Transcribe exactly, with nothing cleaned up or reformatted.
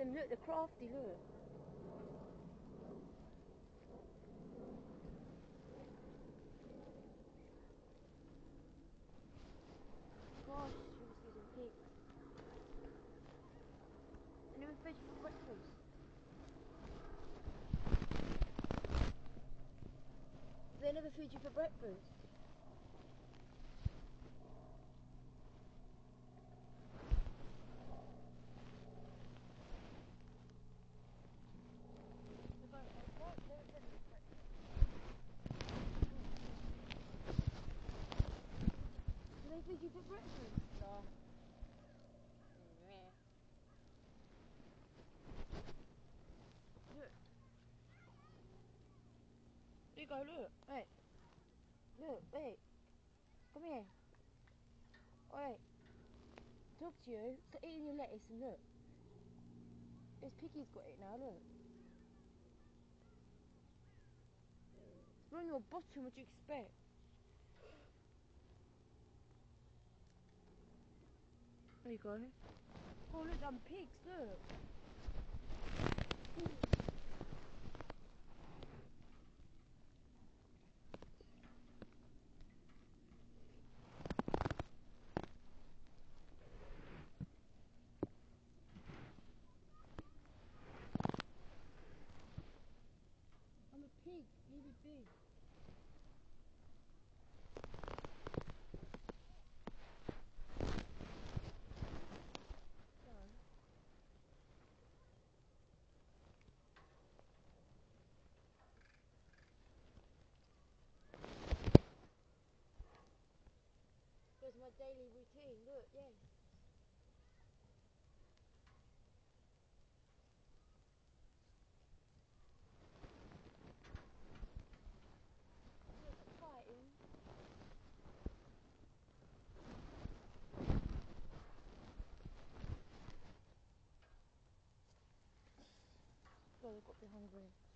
them, look, they're crafty, look. Gosh, you must see some pigs. I never fed you for breakfast. They never feed you for breakfast. Do they feed you for breakfast? No. Yeah. Look. There you go, look. Wait. Look, wait. Come here. Wait. Talk to you. Stop eating your lettuce and look. This piggy's got it now, look. It's on your bottom, what do you expect? There you go. Oh, look, them pigs, look. I'm a pig, really big. There's my daily routine, look, yes. Look, fighting. God, I've got to be hungry.